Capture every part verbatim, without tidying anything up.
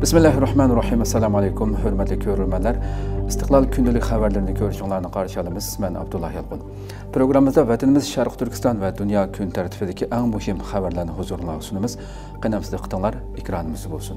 Bismillahirrahmanirrahim. Assalamu alaykum, hurmatli ko'ruvchilar. Istiqlol kundalik xabarlarini ko'rishinglarni qarshi olamiz. Men Abdullah Yalqun. Programmamizda vatanimiz Sharq Turkiston va dunyo kun tartibidagi eng muhim xabarlarni huzuringizga sunamiz. Qanamsiz diqqatinglar ekranimiz bo'lsin.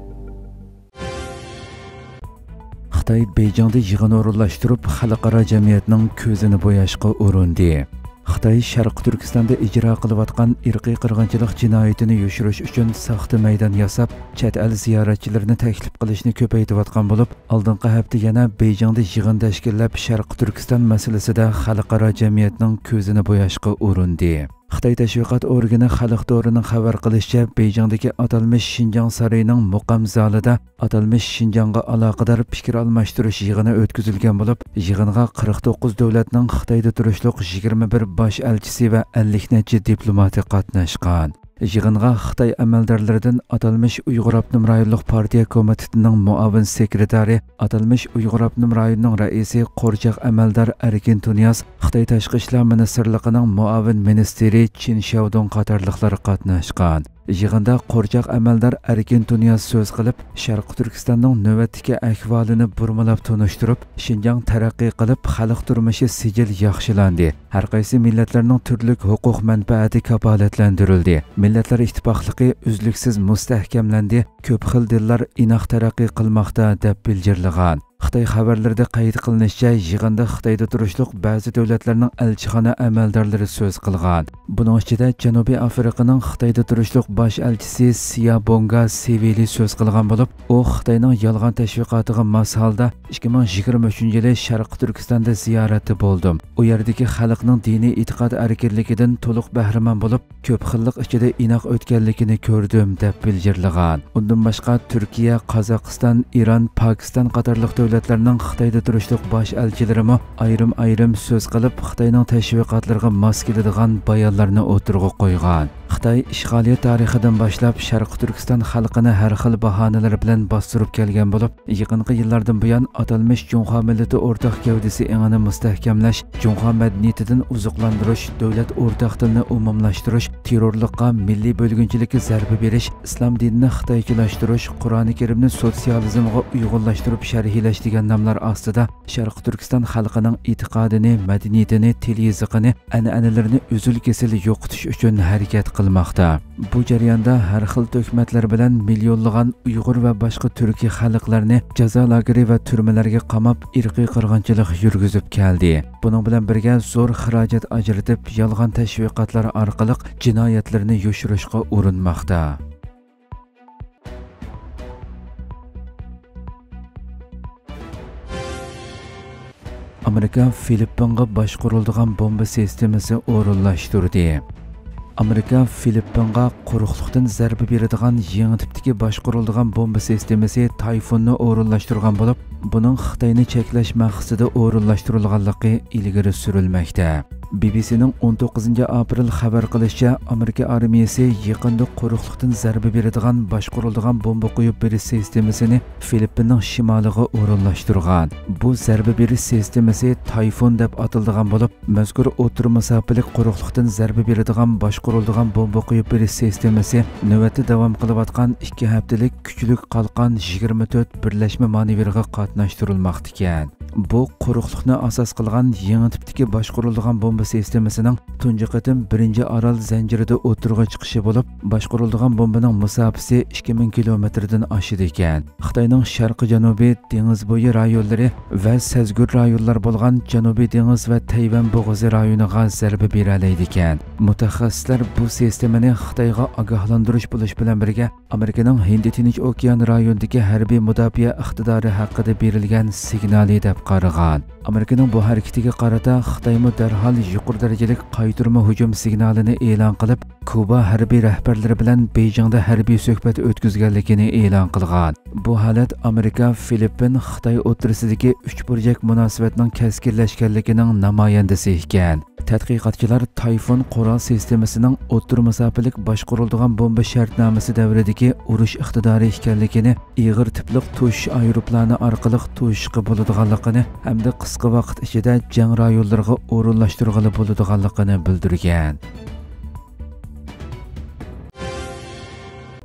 Xitoy Beyjingda yig'in o'rinlashtirib, xalqaro jamiyatning ko'zini bo'yashga urindi. Xitoy Sharq Turkistonda ijro qilayotgan irqiy qirg'inchilik jinoyatini yushirish uchun saxta maydon yasab, chet el ziyoratchilarini taklif qilishni ko'paytirayotgan bo'lib, oldingi hafta yana Beyjingda yig'in tashkillab, Sharq Turkiston masalasida xalqaro jamiyatning ko'zini bo'yashga urindi. Xitoy tashviqot organi Xalq to'rining xabar qilishicha, Beyjingdagi atalmish Xinjiang saroyining muqam zalida atalmish Xinjiangga aloqador fikr almashtirish yig'ini o'tkazilgan bo'lib, yig'inga qirq to'qqiz davlatning Xitoyda turishliq yigirma bir bosh elchisi va ellik necha diplomati qatnashgan. Yig'inga Xitoy amaldorlaridan atalmish Uyg'ur Abnum rayonlik partiya komitetining muavin sekretari, atalmish Uyg'ur Abnum rayonining raisi Qo'rchaq amaldor Erkin Tunyas, Xitoy tashqi ishlar ministrligining muavin ministri Chin Shaodong qatorliqlar qatnashgan. Yig'inda Qo'rchaq amaldor Erkin Tunyas so'z qilib, Sharq Turkistonning navbatdagi ahvolini burmalab tunishtirib, Xinjiang taraqqiy qilib, xalq turmushi sijil yaxshilandi. Har qaysi millatlarning turli huquq manfaati kafolatlantirildi. Millatlar ittifoqligi uzluksiz mustahkamlandi. Ko'p xil dillar inoq taraqqiy qilmoqda deb bildirilgan. Xitoy xabarlarida qayd qilinishicha, yig'inda Xitoyda turishliq ba'zi davlatlarning elchixona amaldorlari so'z qilgan. Buning ichida Janubiy Afrikaning Xitoyda turishliq bosh elchisi Siyabonga Sevili so'z qilgan bo'lib, u Xitoyning yolg'on tashviqotiga mos holda ikki ming yigirma uchinchi yili Sharq Turkistonda ziyoratda bo'ldim. U yerdagi xalqning diniy e'tiqod erkinligidan to'liq bahramand bo'lib, ko'p xillik ichida inoq o'tganligini ko'rdim deb bildirilgan. Undan boshqa Turkiya, Qozog'iston, Iran, Pokiston qatorliq davlatlarning Xitoyda turishliq bosh elchilarimi ayrim-ayrim so'z qilib, Xitoyning tashviqotlariga mos keladigan bayonlarni o'tirg'a qo'ygan. Xitoy ishg'oliyat tarixidan boshlab Sharq Turkiston xalqini har xil bahonalar bilan bostirib kelgan bo'lib, yaqinqi yillardan buyon atalmish Junxo millati o'rtaq gavdasi engini mustahkamlash, Junxo madaniyatidan uzuqlantirish, davlat o'rtaq tilni umumlashtirish, terrorlikqa, milliy bo'lginchilikka zarba berish, islom dinini xitoychilashtirish, Qur'oni Karimni sotsializmga uyg'unlashtirib sharhlash degan nomlar ostida Sharq Turkiston xalqining e'tiqodini, madaniyatini, til-yoziqini, an'analarini uzul-kesil yo'qotish uchun harakat qilmoqda. Bu jarayonda har xil tuhmatlar bilan millionlagan Uyg'ur va boshqa turkiy xalqlarni jazo lageri va turmalarga qamab, irqiy qirg'inchilik yurgizib keldi. Buning bilan birga zo'r xarajat ajratib, yolg'on tashviqotlar orqali jinoyatlarni yushirishga urinmoqda. Amerika Filippinga boshqariladigan bomba sistemasi o'rinlashtirdi. Amerika Filippinga quruqlikdan zarba beradigan yangi tipdagi boshqariladigan bomba sistemasi Tayfunni o'rinlashtirgan bo'lib, buning Xitoyni cheklash maqsadida o'rinlashtirilganligi ilgari surilmoqda. B B C'ning o'n to'qqizinchi aprel xabar qilishicha, Amerika armiyasi yaqinda quruqlikdan zarba beradigan boshqariladigan bomba qo'yib berish sistemasini Filippinning shimoliga o'rinlashtirgan. Bu zarba berish sistemasi Tayfun deb ataladigan bo'lib, mazkur o'tir masofalik quruqlikdan zarba beradigan boshqariladigan bomba qo'yib berish sistemasi navbatda davom qilayotgan ikki haftalik kuchlik qalqon yigirma to'rt birlashma manevriga qatnashtirilmoqda ekan. Bu quruqlikni asos qilgan yangi tipdagi boshqariladigan bomba sistemasining tunji qatim birinchi orol zanjirida o'tirg'a chiqishi bo'lib, boshqariladigan bombaning masofasi ikki ming kilometrdan oshadi ekan. Xitoyning sharqi janubiy dengiz bo'yi rayonlari va sezgur rayonlar bo'lgan Janubiy dengiz va Tayvan bo'g'ozi rayoniga zarba bera oladi ekan. Mutaxassislar bu sistemani Xitoyga ogohlantirish bo'lish bilan birga Amerikaning Hind-Tinch okean rayonidagi harbiy mudofaa iqtidori haqida berilgan signali deb qaragan. Amerikaning bu harakatiga qarata Xitoymi darhol yuqori darajali qaytarma hujum signalini e'lon qilib, Kuba harbiy rahbarlari bilan Beyjingda harbiy suhbat o'tkazganligini e'lon qilgan. Bu holat Amerika, Filippin, Xitoy o'rtasidagi uch burchak munosabatning keskinlashganligining namoyandasi ekan. Tadqiqotchilar Tayfun qurol sistemasining o'tir masofalik boshqariladigan bomba shartnomasi davridagi urush iqtidori ekanligini, ig'ir tiplik tush aeroplani orqali tushga bo'ladiganligini hamda qisqa vaqt ichida jang rayonlariga o'rinlashtirg'ili bo'ladiganligini bildirgan.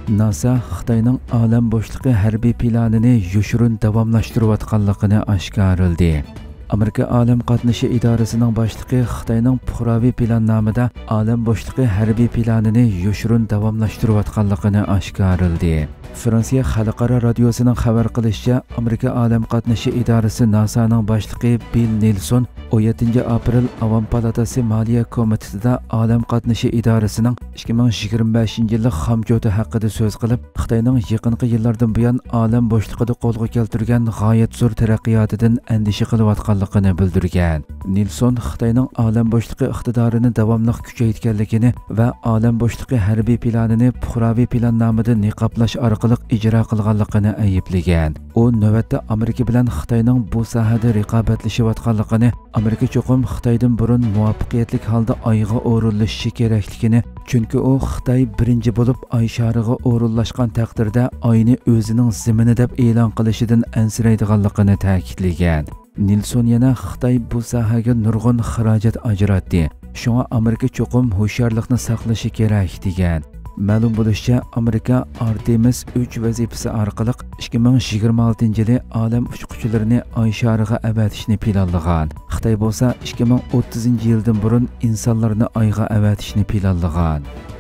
NASA Xitoyning olam bo'shlig'i harbiy planini yoshirin davomlashtirayotganligini oshkorladi. Amerika Olam qatnashi idorasining boshlig'i Xitoyning puhraviy plannomada olam bo'shlig'i harbiy planini yoshirin davomlashtirayotganligini oshkorladi. Fransiya xalqaro radiosining xabar qilishicha, Amerika Olam qatnashi idorasi NASAning boshlig'i Bill Nelson o'n yettinchi aprel Avam palatasi Moliya komitetida olam qatnashi idorasining ikki ming yigirma beshinchi yillik xomjoti haqida so'z qilib, Xitoyning yaqinqi yillardan buyon olam bo'shlig'ida qo'lga keltirgan g'oyat zo'r taraqqiyotidan andisha qilayotganligini bildirgan. Nelson Xitoyning olam bo'shlig'i iqtidorini davomli kuchaytirganligini va olam bo'shlig'i harbiy planini puhraviy plannomada niqoblash orqali ijro qilganligini ayblagan. U navbatda Amerika bilan Xitoyning bu sohada raqobatlashayotganligini, Amerika cho'qim Xitoydan burun muvaffaqiyatli holda oyga o'rinlashishi kerakligini, chunki u Xitoy birinchi bo'lib oy shariga o'rinlashgan taqdirda oyni o'zining zimini deb e'lon qilishidan ansiraydiganligini ta'kidlagan. Nelson yana Xitoy bu sohaga nurg'un xarajat ajratdi. Shunga Amerika cho'qim hushyorlikni saqlashi kerak degan. Ma'lum bo'lishicha, Amerika Artemis uch vazifasi orqali ikki ming yigirma oltinchi yili olam uchquchilarini oy shariga avatishni planlagan. Xitoy bo'lsa ikki ming o'ttizinchi yildan burun insonlarni oyga avatishni planlagan.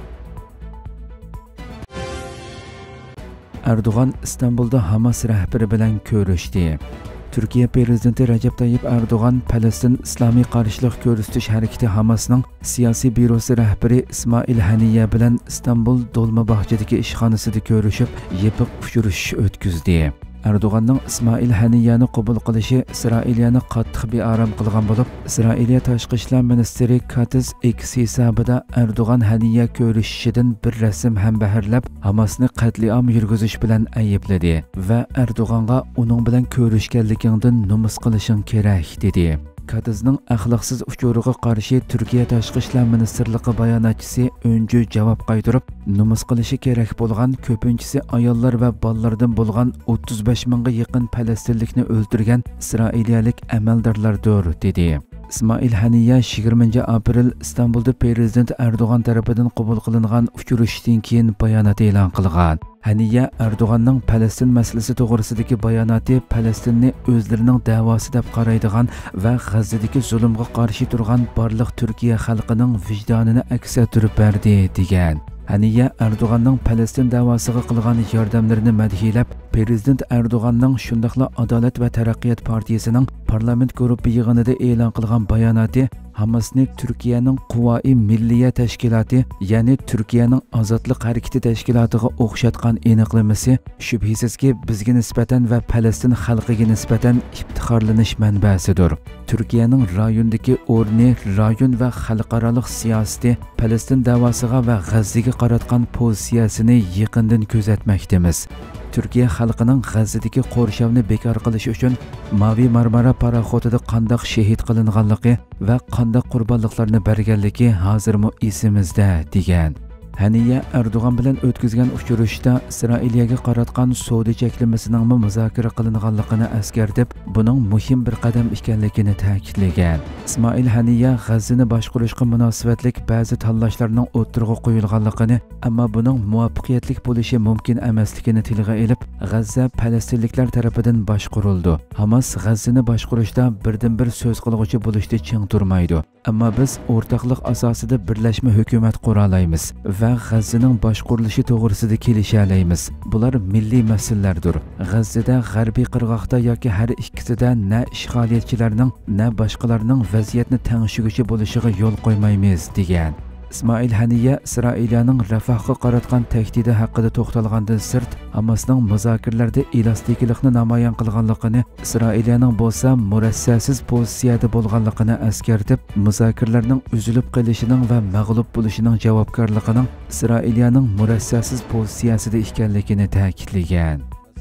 Erdo'g'an Istanbulda Hamas rahbari bilan ko'rishdi. Türkiye Prezidenti Recep Tayyip Erdoğan, Palestin İslami Qarşılıq Ko'rsatish harakati Hamasning siyosiy byurosi rahbari İsmail Haniya bilan Istanbul Dolmabahçedagi ishxonasida ko'rishib, yepiq uchrashuv o'tkazdi. Erdo'g'anning İsmail Haniyani qabul qilishi Isroiliyani qattiq bearam qilgan bo'lib, Isroiliya tashqi ishlar ministri Katz X hisobida Erdo'g'an Haniya ko'rishishidan bir rasm ham baharlab, Hamasni qatliam yurgizish bilan aybladi va Erdo'g'anga uning bilan ko'rishganligingdan nomus qilishing kerak dedi. Katizning axloqsiz uchuriga qarshi Turkiya tashqi ishlar ministrligi bayonotchisi o'nji javob qaytarib, nomus qilishi kerak bo'lgan ko'pinchisi ayollar va bolalardan bo'lgan o'ttiz besh mingga yaqin falastinlikni o'ldirgan isroiliyalik amaldorlardir dedi. İsmail Haniya yigirmanchi aprel Istanbulda Prezident Erdo'g'an tarafidan qabul qilingan uchrashuvdan keyin bayonot e'lon qilgan. Haniya Erdo'g'anning Falastin masalasi to'g'risidagi bayonoti Falastinni o'zlarining da'vosi deb qaraydigan va G'azzadagi zulmga qarshi turgan barliq Turkiya xalqining vijdonini aks ettirib berdi degan. Haniya Erdo'g'anning Falastin da'vosiga qilgan yordamlarini madhiyalab, Prezident Erdo'g'anning shundaqla Adolat va Taraqqiyot partiyasining parlament guruhi yig'inida e'lon qilgan bayonoti Hamasni Turkiyaning Quvoi Milliya tashkiloti, ya'ni Turkiyaning Ozodlik harakati tashkilotiga o'xshatgan aniqlamasi shubhisizki bizga nisbatan va Falastin xalqiga nisbatan iftixorlanish manbasidir. Turkiyaning rayondagi o'rni, rayon va xalqaro siyosati Falastin da'vosiga va G'azzaga qaratgan pozitsiyasini yaqindan kuzatmoqdamiz. Turkiya xalqining G'azzadagi qo'rshovni bekor qilish uchun Mavi Marmara paraxotida qandoq shahid qilinganligi va qandoq qurbonliklarni berganligi hozirmi esimizda degan. Haniya Erdo'g'an bilan o'tkazgan uchrashuvda Isroiliyaga qaratgan savdo cheklamasining muzokara qilinganligini eskartib, buning muhim bir qadam ekanligini ta'kidlagan. İsmail Haniya G'azzani boshqarishga munosabatlik ba'zi tanlashlarning o'tirg'i qo'yilganligini, ammo buning muvaffaqiyatli bo'lishi mumkin emasligini tilga olib, G'azza falastinliklar tomonidan boshqarildi. Hamas G'azzani boshqarishda birdan-bir so'z qilguvchi bo'lishda ching turmaydi. Ammo biz o'rtoqlik asosida birlashma hukumat qura olamiz va G'azzaning boshqarilishi to'g'risida kelisha olamiz. Bular milliy masalalardir. G'azzada, G'arbiy qirg'oqda yoki har ikkisida na ishg'oliyatchilarning, na boshqalarning vaziyatni tangshiguchi bo'lishiga yo'l qo'ymaymiz degan. İsmail Haniya Isroiliyaning Rafahga qaratgan tahdidi haqida to'xtalgandan sirt, Hamasning muzokaralarda elastiklikni namoyon qilganligini, Isroiliyaning bo'lsa murassasiz pozitsiyada bo'lganligini eskartib, muzokaralarning uzilib qolishining va mag'lub bo'lishining javobgarligining Isroiliyaning murassasiz pozitsiyasida ekanligini ta'kidlagan.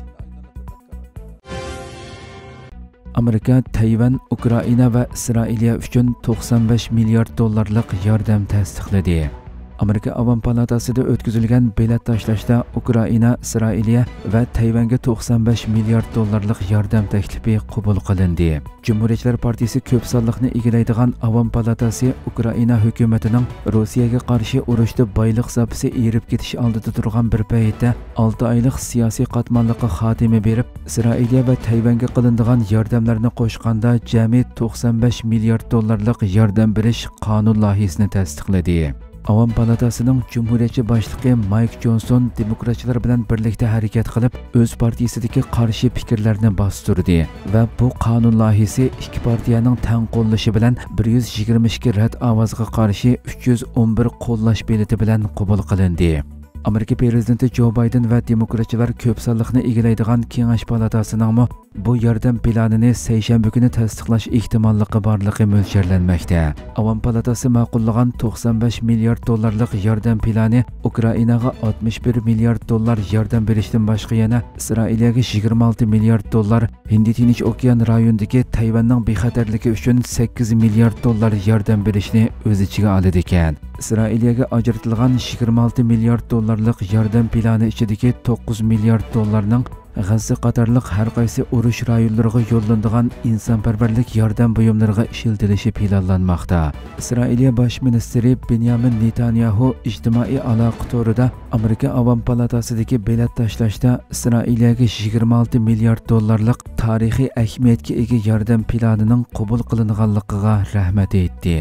Amerika Tayvan, Ukraina va Isroiliya uchun to'qson besh milliard dollarlik yordam tasdiqladi. Amerika Avam Palatasida o'tkazilgan bilet tashlashda Ukraina, Isroiliya va Tayvanga to'qson besh milliard dollarlik yordam taklifi qabul qilindi. Cumhuriyetçiler Partisi ko'p sonliqni egallaydigan Avam Palatasi Ukraina hukumatining Rossiyaga qarshi urushda boylik zapisi erib ketish oldida turgan bir paytda olti oylik siyosiy qatmanliqqa xotima berib, Isroiliya va Tayvanga qilinadigan yordamlarni qo'shganda jami to'qson besh milliard dollarlik yordam berish qonun loyihasini tasdiqladi. Avam Palatasining Cumhuriyetçi boshlig'i Mike Johnson demokratchilar bilan birlikda harakat qilib, o'z partiyasidagi qarshi fikrlarni bostirdi va bu qonun loyihasi ikki partiyaning teng qo'llashi bilan bir yuz yigirma ikki rad ovozga qarshi uch yuz o'n bir qo'llash belati bilan qabul qilindi. Amerika prezidenti Joe Biden va demokratchilar ko'p sonliqni egallaydigan Kengash palatasining bu yordam planini seshanba kuni tasdiqlash ehtimolligi borligi mo'ljallanmoqda. Avam palatasi ma'qullagan to'qson besh milliard dollarlik yordam plani Ukrainaga oltmish bir milliard dollar yordam berishdan boshqa yana Isroiliyaga yigirma olti milliard dollar, Hind Tinch okean rayonidagi Tayvanning bexatarligi uchun sakkiz milliard dollar yordam berishni o'z ichiga oladi ekan. Isroiliyaga ajratilgan yigirma olti milliard dollarlik yordam plani ichidagi to'qqiz milliard dollarning G'azza qatorliq har qaysi urush rayonlariga yo'llanadigan insonparvarlik yordam buyumlariga ishlatilishi planlanmoqda. Isroiliya bosh ministri Benyamin Netanyahu ijtimoiy aloqa to'rida Amerika Avam Palatasidagi bilet tashlashda Isroiliyaga yigirma olti milliard dollarlik tarixiy ahamiyatga ega yordam planining qabul qilinganligiga rahmat aytdi.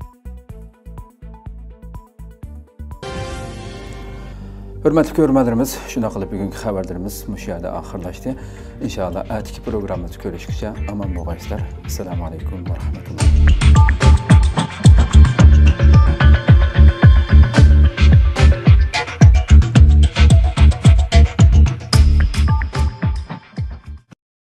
Hürmetli görmədlərimiz, şuna qılıb bugünkü xəbərlərimiz müşahidə axırlaşdı. İnşallah ətiki proqramımızı görüşükcə aman boğayslar. Assalamu aleykum və rəhmətullah.